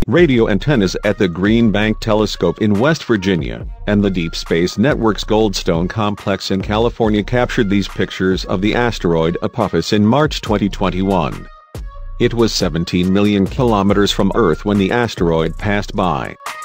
radio antennas at the Green Bank Telescope in West Virginia, and the Deep Space Network's Goldstone complex in California captured these pictures of the asteroid Apophis in March 2021. It was 17 million kilometers from Earth when the asteroid passed by.